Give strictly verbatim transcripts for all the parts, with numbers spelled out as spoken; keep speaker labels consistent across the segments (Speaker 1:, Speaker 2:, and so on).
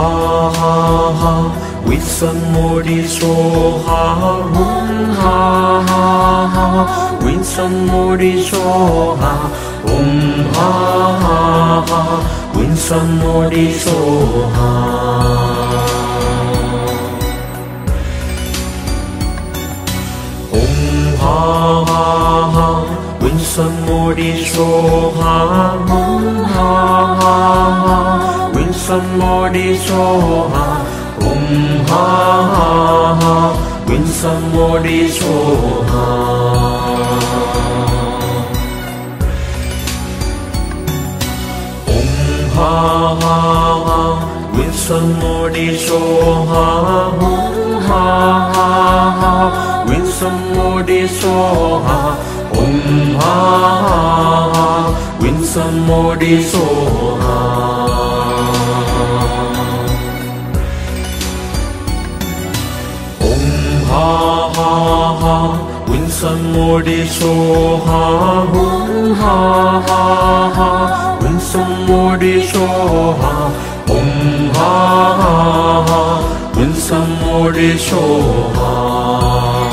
Speaker 1: 哈哈哈，为什么你说哈？嗡哈哈哈，为什么你说哈？嗡哈哈哈，为什么你说哈？嗡哈哈哈，为什么你说哈？嗡哈哈哈，为什么你说哈？嗡哈哈哈，为什么你说哈？嗡哈哈哈，为什么你说哈？嗡哈哈哈，为什么你说哈？嗡哈哈哈，为什么你说哈？嗡哈哈哈，为什么你说哈？嗡哈哈哈，为什么你说哈？嗡哈哈哈，为什么你说哈？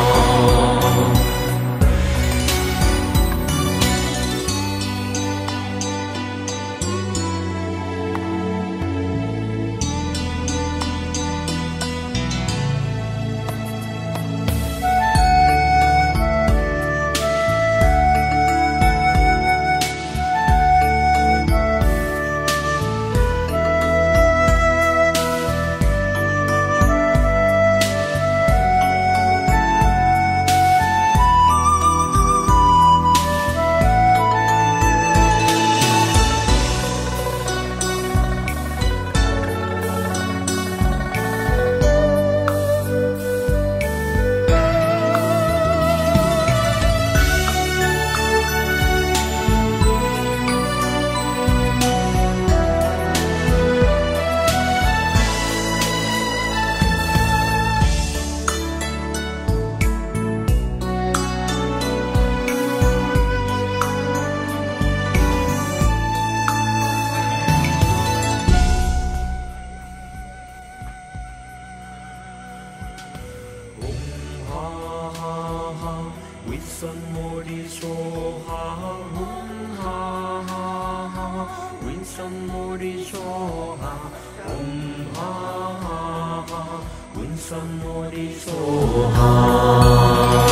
Speaker 1: 为什么你说哈？嗡哈哈哈，为什么你说哈？嗡哈哈哈，为什么你说哈？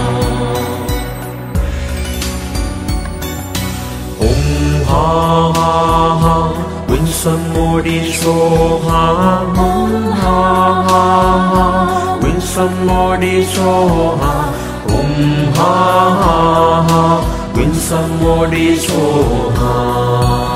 Speaker 1: 嗡哈哈哈，为什么你说哈？嗡哈哈哈，为什么你说哈？嗡哈哈哈，为什么你说哈？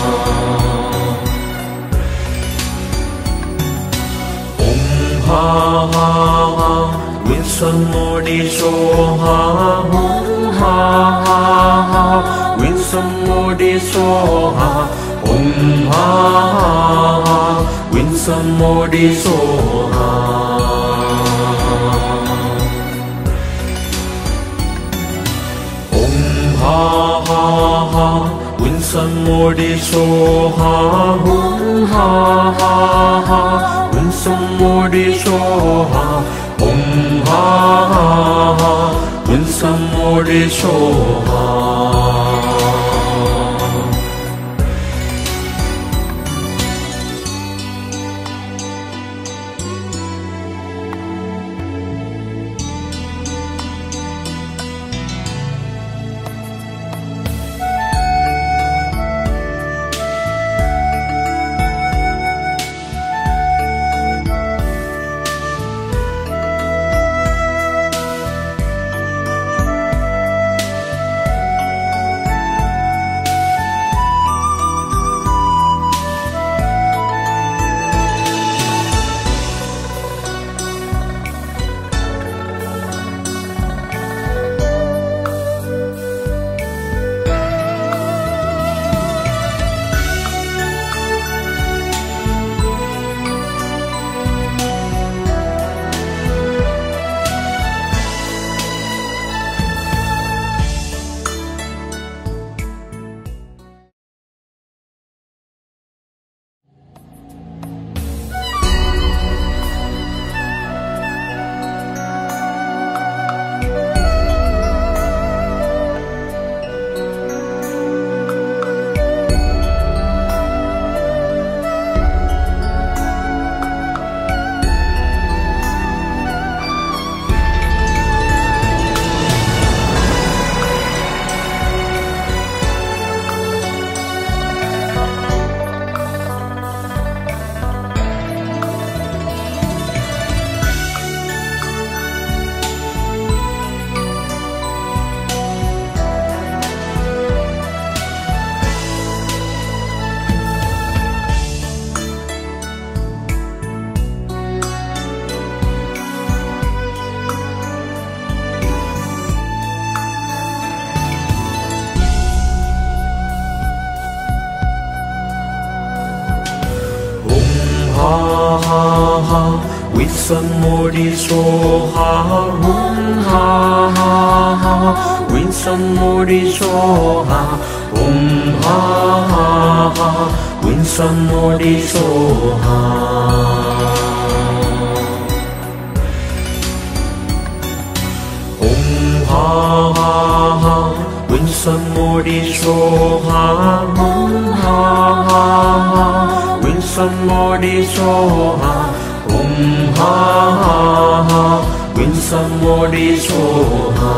Speaker 1: 嗡哈哈哈，为什么你说哈？嗡哈哈哈，为什么你说哈？嗡哈哈哈，为什么你说哈？哈哈哈，为什么你说哈？嗡哈哈哈，为什么你说哈？嗡哈哈哈，为什么你说哈？ ha ha ha, with some more so ha, hum ha ha ha, with some more so ha, hum ha ha ha, with some more so ha. Ha ha ha, when somebody show ha, hum ha ha ha, when somebody show ha, hum ha ha ha, when somebody show ha.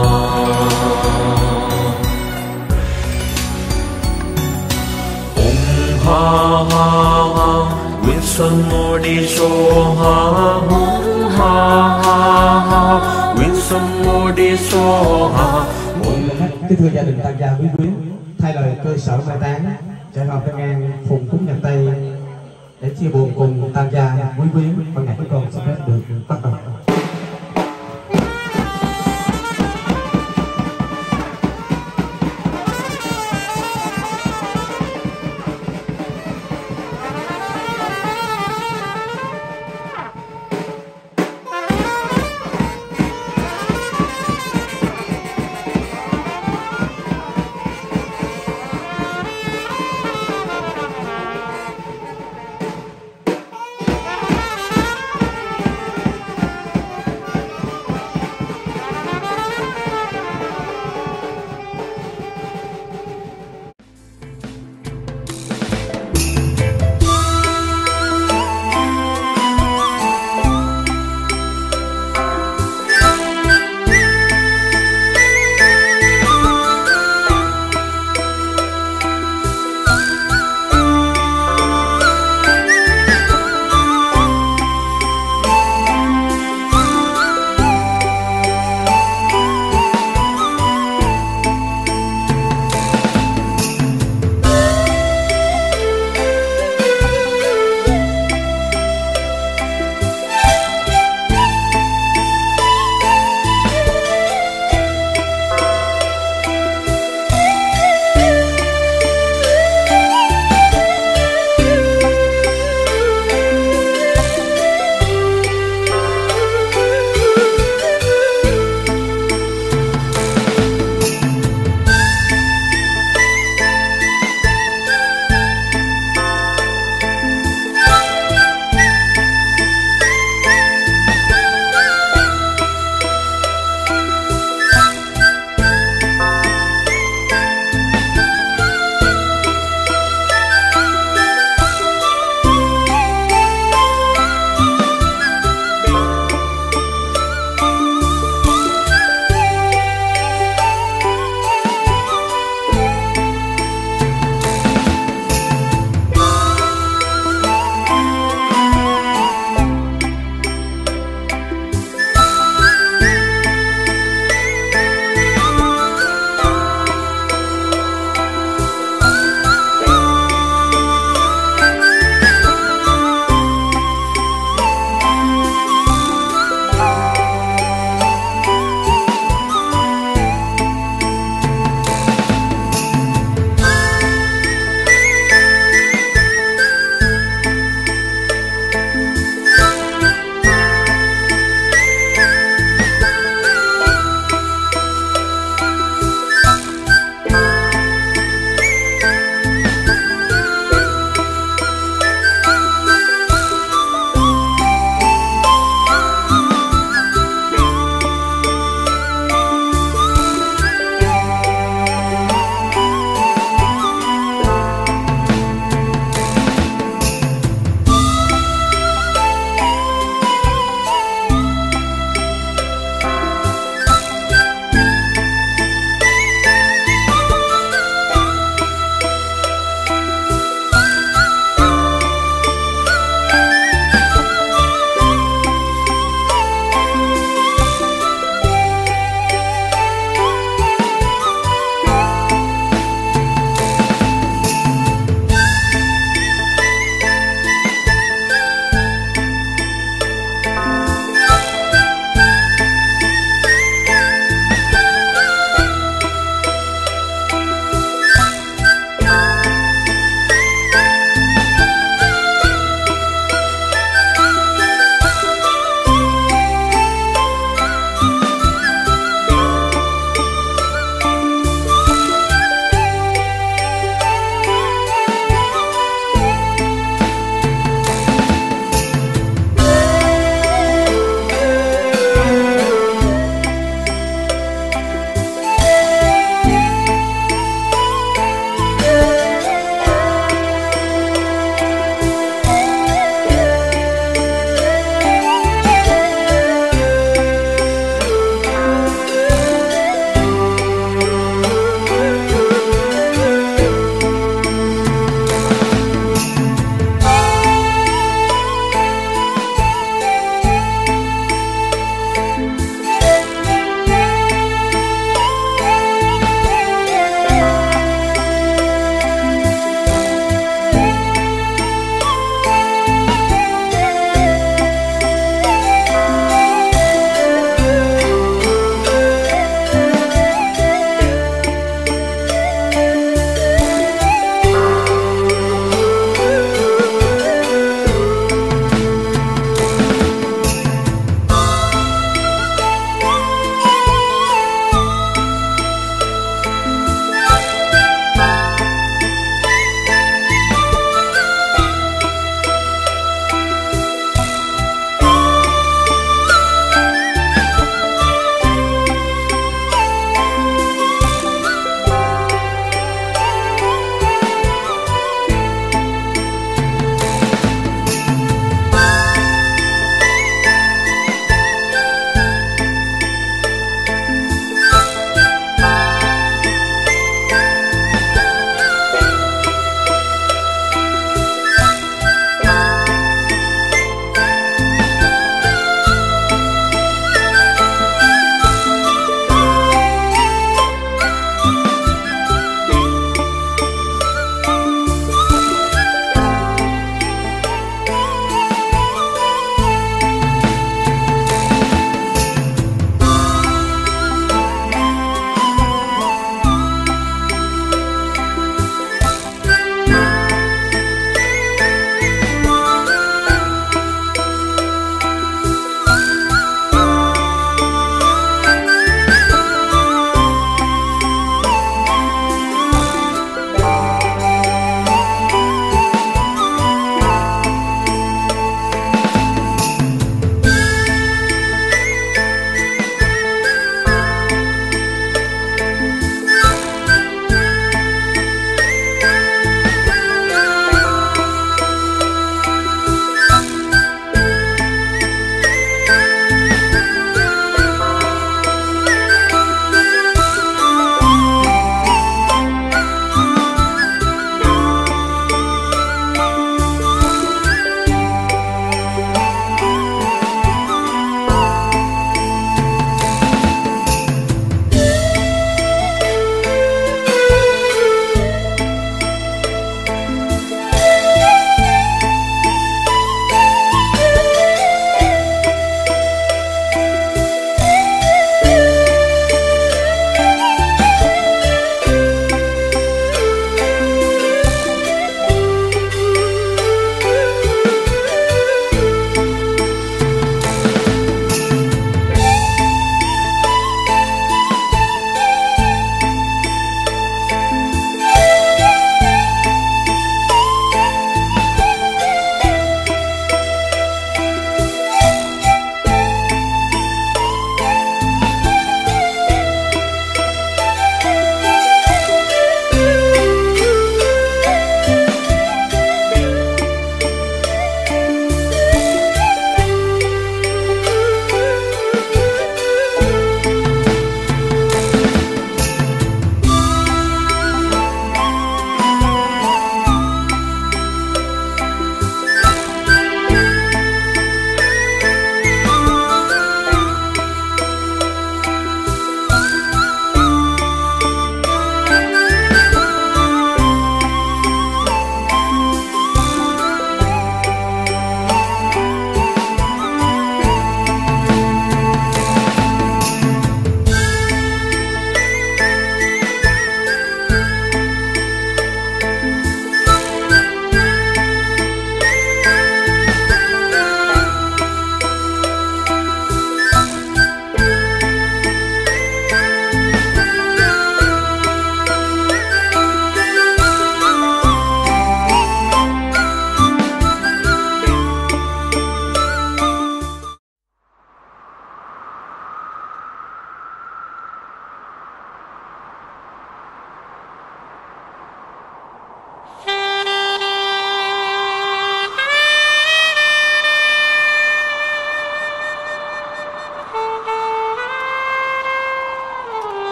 Speaker 1: Hum ha ha ha, when somebody show ha, hum ha ha ha, when somebody show ha.
Speaker 2: Kính thưa gia đình Tang Gia quý quyến, thay lời cơ sở mai táng, trại họp Tân An phùng cúng nhạc Tây để chia buồn cùng Tang Gia quý quyến, ban nhạc của con xin phép được bắt đầu.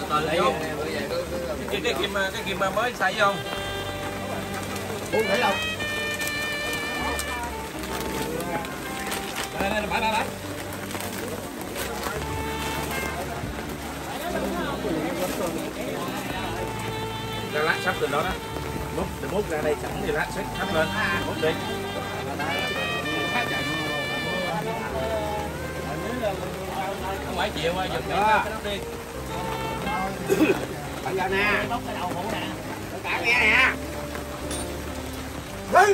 Speaker 3: từ lại vô. Cái cái kim cái kim mới xài vô không?
Speaker 4: Uống thấy không?
Speaker 3: Đây đây bãi bãi bãi. Ra lát sắp từ đó đó. Múc để múc ra đây sẵn thì lát xếp sắp lên. Múc đi. Không phải chịu qua giùm cái đó đi.
Speaker 4: Bây giờ nè. Cả nghe nè. Đứng.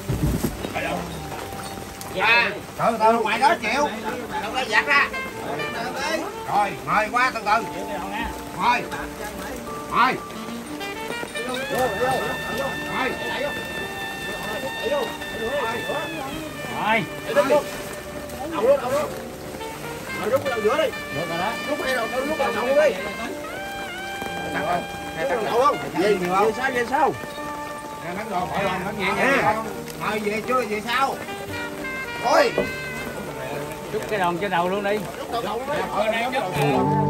Speaker 4: À, từ từ ngoài đó chịu. Đâu có giặt ra. Rồi, mời qua từ từ. Mời. Mời. Rồi. Rồi. Đầu luôn, đầu luôn. Rồi rút cái đầu giữa đi. Rút rồi đó. Rút cái đầu, rút cái đầu đi. Tặng không? Tặng đầu không? Về nhiều không? Về sao, về sao? Nè, nắng đồ, khỏi lòng, nắng nhẹ nhẹ. Mời về chưa, về sao? Thôi.
Speaker 3: Rút cái đòn trên đầu luôn đi.
Speaker 4: Rút đầu đầu luôn đi.